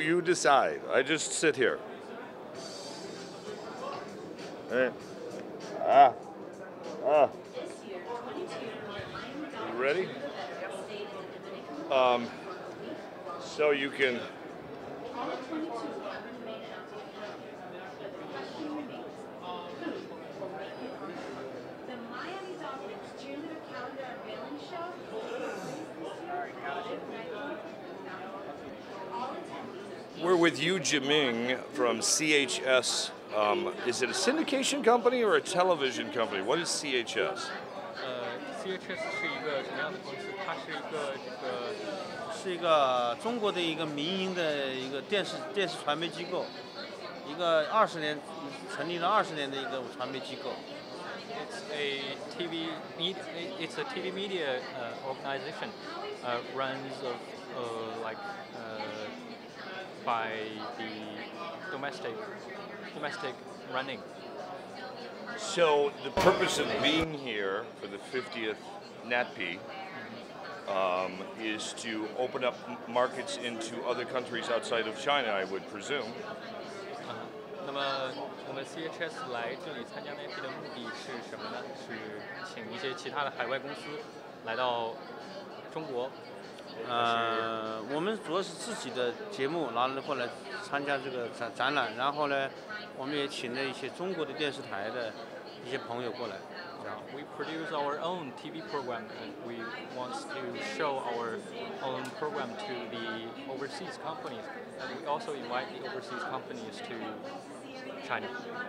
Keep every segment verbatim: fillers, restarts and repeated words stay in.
you decide. I just sit here. Hey. Ah. Ah. You ready? Um, so you can. We're with Yu Jiming from C H S. Um, is it a syndication company or a television company? What is C H S? 呃 ，C H S 是一个什么样的公司？它是一个这个是一个中国的一个民营的一个电视电视传媒机构，一个二十年成立了二十年的一个传媒机构。 It's a T V media. It's a T V media uh, organization, uh, runs of uh, like uh, by the domestic domestic running. So the purpose of being here for the fiftieth NatP um, is to open up markets into other countries outside of China, I would presume. 啊、那么我们 C H S 来这里参加 NatP 的目的是什么呢？是请一些其他的海外公司来到中国。 呃，我们主要是自己的节目，然后过来参加这个展展览，然后呢，我们也请了一些中国的电视台的一些朋友过来。 We produce our own T V program, and we want to show our own program to the overseas companies, and we also invite the overseas companies to China.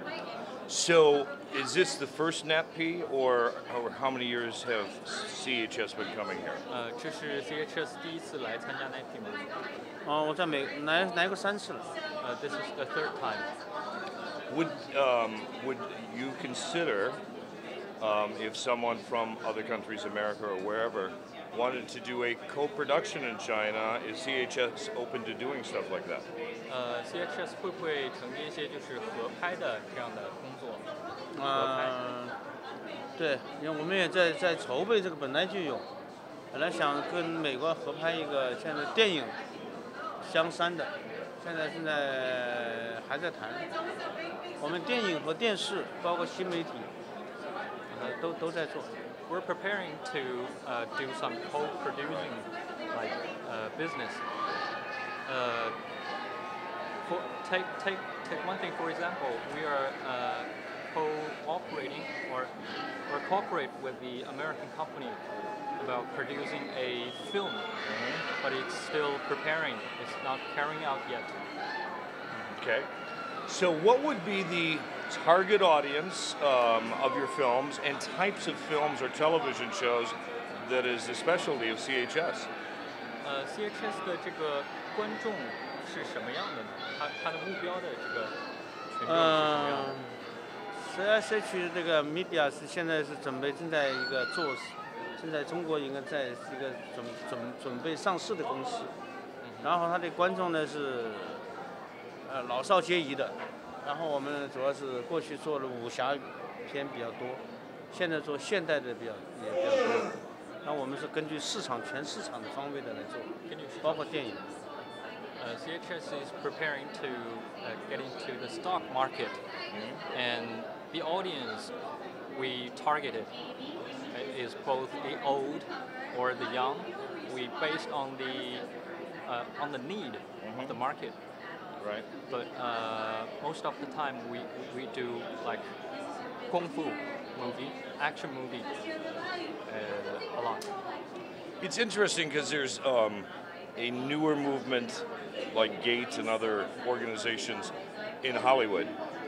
So is this the first NatP, or, or how many years have C H S been coming here? 呃，这是 C H S 第一次来参加 NatP 吗？ 哦，我在美来来过三次了。 呃 ，This is the third time. Would um, would you consider um, if someone from other countries, America or wherever, wanted to do a co-production in China, is C H S open to doing stuff like that? 呃 ，C H S 会不会承接一些就是合拍的这样的工作？ 嗯、对，因为我们也在在筹备这个，本来就有，本来想跟美国合拍一个现在电影相山的，现在现在还在谈。我们电影和电视，包括新媒体，呃，都都在做。 We're preparing to uh, do some co-producing like uh, business. Uh, for, take take take one thing for example, we are uh, cooperating or or cooperate with the American company about producing a film, but it's still preparing. It's not carrying out yet. Okay. So what would be the target audience um, of your films and types of films or television shows that is the specialty of C H S? 呃 ，C H S 的这个观众是什么样的呢？它它的目标的这个群众是什么样的？ C S H 这个 media 是现在是准备正在一个做，现在中国应该在一个准准准备上市的公司，然后它的观众呢是呃老少皆宜的，然后我们主要是过去做了武侠片比较多，现在做现代的比较也比较多，那我们是根据市场全市场的方位的来做，包括电影。 Uh, C H S is preparing to uh, get into the stock market, and the audience we targeted is both the old or the young. We based on the uh, on the need mm-hmm. of the market. Right. But uh, most of the time we we do like kung fu movie, action movie, uh, a lot. It's interesting because there's um, a newer movement like Gates and other organizations in Hollywood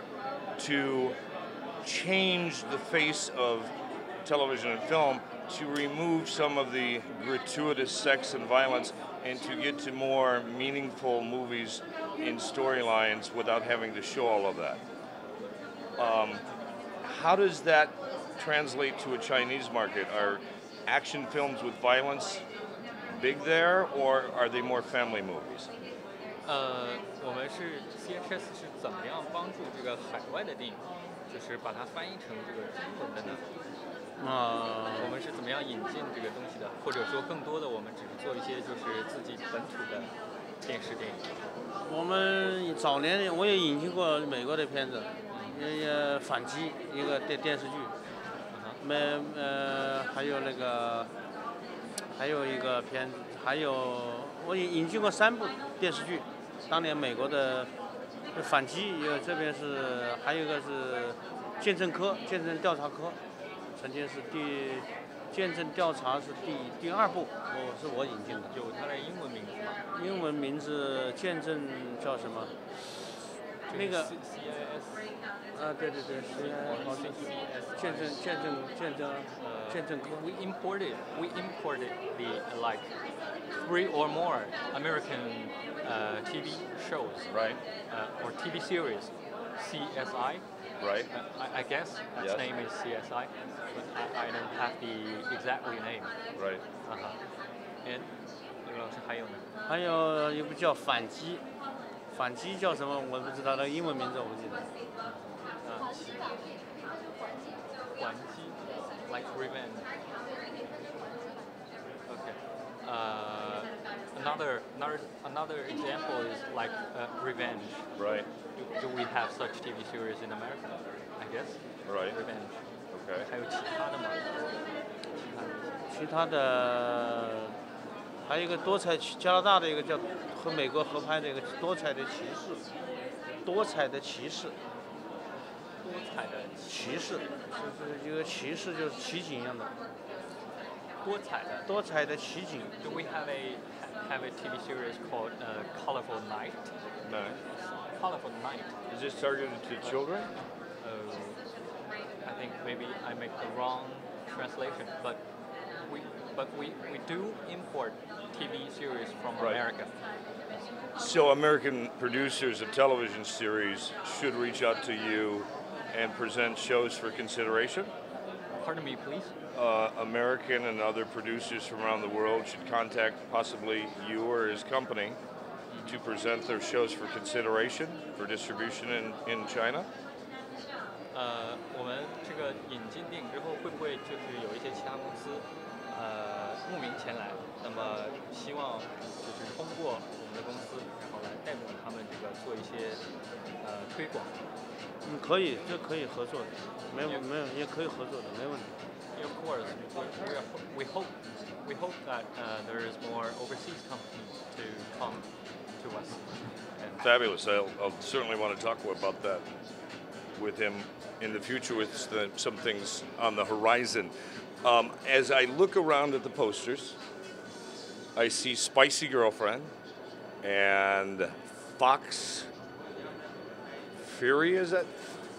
to change the face of television and film, to remove some of the gratuitous sex and violence and to get to more meaningful movies in storylines without having to show all of that. Um, how does that translate to a Chinese market? Are action films with violence big there, or are they more family movies? 呃，我们是 C H S 是怎么样帮助这个海外的电影，就是把它翻译成这个中文的呢？啊、呃，我们是怎么样引进这个东西的？或者说更多的我们只是做一些就是自己本土的电视电影？ 我们早年我也引进过美国的片子，也也反击一个电电视剧，没呃还有那个还有一个片子，还有我引引进过三部电视剧，当年美国的反击，有这边是还有一个是鉴证科鉴证调查科，曾经是第鉴证调查是第第二部，我是我引进的。 有它的英文名字吗？ 英文名字鉴证叫什么？那个 C I S 啊，对对对 ，C I 好像是鉴证鉴证鉴证呃鉴证科。 We imported we imported the like three or more American uh, T V shows, Right. uh, or T V series, C S I. Right. Uh, I, I guess its Yes. name is C S I, but I, I don't have the exactly name. Right. Uh-huh. And 刘老师还有呢？ 还有一部叫反击，反击叫什么我不知道，那个英文名字我不记得。 啊，还击 like revenge. Okay. Uh, another another another example is like uh, revenge. Right. Do, do we have such T V series in America? I guess. Right. Revenge. Okay. 还有其他的吗？其他的。 其他的还有一个多彩加拿大的一个叫和美国合拍的一个多彩的骑士，多彩的骑士， 多彩的骑士就是一个骑士就是骑警一样的， 多彩的。 多彩的骑警。 Do we have a have a T V series called uh, Colorful Night? No. Colorful Night. Is this targeted to children? Uh, I think maybe I make the wrong translation, but we but we, we do import T V series from Right. America. So American producers of television series should reach out to you and present shows for consideration? Pardon me, please. Uh, American and other producers from around the world should contact possibly you or his company to present their shows for consideration for distribution in, in China? 呃，我们这个引进电影之后，会不会就是有一些其他公司，呃，慕名前来，那么希望就是通过我们的公司，然后来带动他们这个做一些呃推广。 嗯，可以，这可以合作的，没有没有也可以合作的，没问题。 Of course, we, we, are, we hope we hope that uh, there is more overseas companies to come to us. And Fabulous. I'll, I'll certainly want to talk about that with him in the future with the, some things on the horizon. Um, as I look around at the posters, I see Spicy Girlfriend and Fox Fury, is it?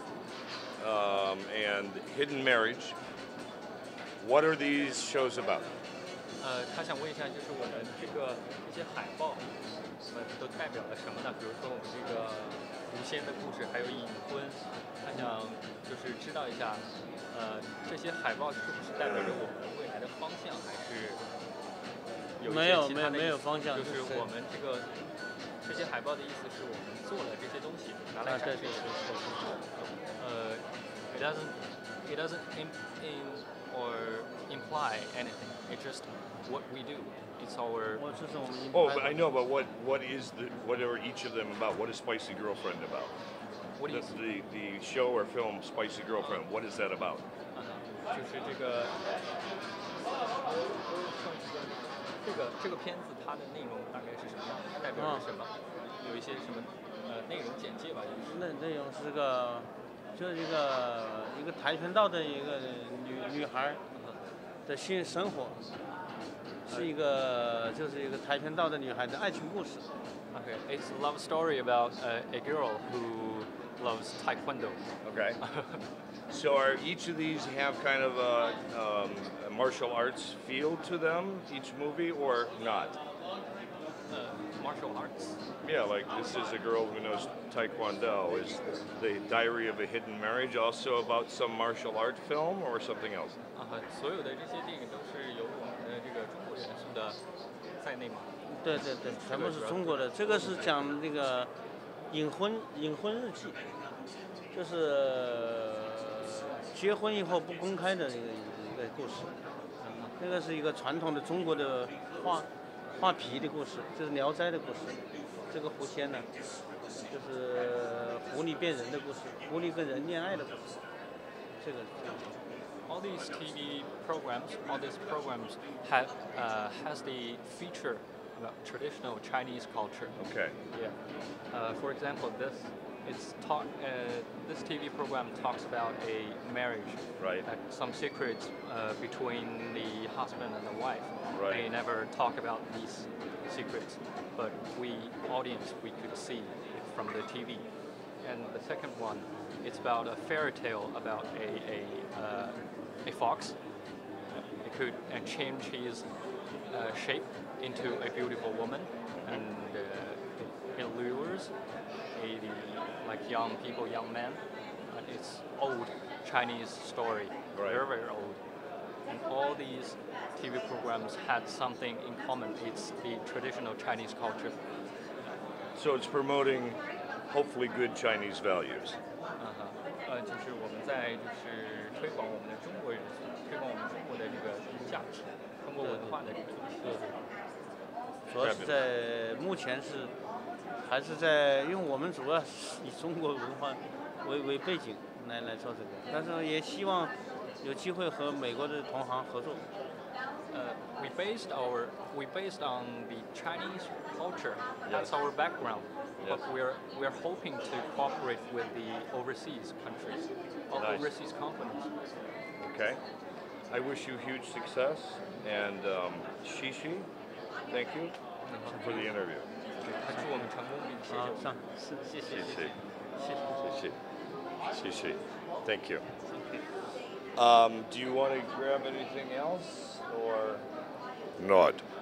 Um, and Hidden Marriage. What are these shows about? 呃，他想问一下，就是我们这个这些海报，呃，都代表了什么呢？比如说我们这个无仙的故事，还有隐婚，他想就是知道一下，呃，这些海报是不是代表着我们未来的方向，还是有一没有些其他的没有没有意思方向就是就是我们这个这些海报的意思是我们做了这些东西拿来啊，对对展示对对。 呃，it doesn't it doesn't in, in or imply anything. It's just what we do. It's our 我这是我们一 Oh, 般 but I know, but what, what is the, what are each of them about? What is Spicy Girlfriend about? what The, is the, the show or film Spicy Girlfriend, what is that about? 啊，就是这个这个这个片子它的内容大概是什么样的？代表是什么？有一些什么呃内容简介吧，就是那内容是个，就是一个一个跆拳道的一个女女孩的新生活，是一个就是一个跆拳道的女孩的爱情故事。 Okay, it's a love story about uh, a girl who loves taekwondo. Okay. So are each of these have kind of a, um, a martial arts feel to them, each movie, or not? Uh, martial arts. Yeah, like this is a girl who knows Taekwondo. Is the Diary of a Hidden Marriage also about some martial art film or something else? 啊，所有的这些电影都是有我们的这个中国元素的在内嘛。 对对对，全部是中国的。这个是讲那个隐婚隐婚日记，就是结婚以后不公开的一个一个故事。那个是一个传统的中国的画画皮的故事，就是《聊斋》的故事。 这个狐仙呢，就是狐狸变人的故事，狐狸跟人恋爱的故事。这个这个。 All these T V programs, all these programs have uh, has the feature about traditional Chinese culture. Okay. Yeah. Uh, for example, this it's talk. Uh, this T V program talks about a marriage. Right. Uh, some secrets uh, between the husband and the wife. Right. They never talk about these secrets, but we audience we could see it from the T V. And the second one, it's about a fairy tale about a a uh, a fox. It could uh, change his uh, shape into a beautiful woman, and uh, it lures a, like young people, young men. Uh, it's old Chinese story, Right. very very old. And all these T V programs had something in common. It's the traditional Chinese culture. So it's promoting hopefully good Chinese values. 嗯哼，呃，就是我们在就是推广我们的中国元素，推广我们中国的这个价值，中国文化的这个对对。主要是在目前是还是在，因为我们主要是以中国文化为为背景来来做这个，但是也希望有机会和美国的同行合作。 Uh, we based our we based on the Chinese culture. That's our background. Yes. But we're we're hoping to cooperate with the overseas countries, or Nice. overseas companies. Okay. I wish you huge success, and um, Shishi, thank you for the interview. 祝我们成功，并谢谢好， 我们。 上是谢谢。 Shishi. 谢谢。 Shishi. Shishi. Thank you. Um, do you want to grab anything else or not?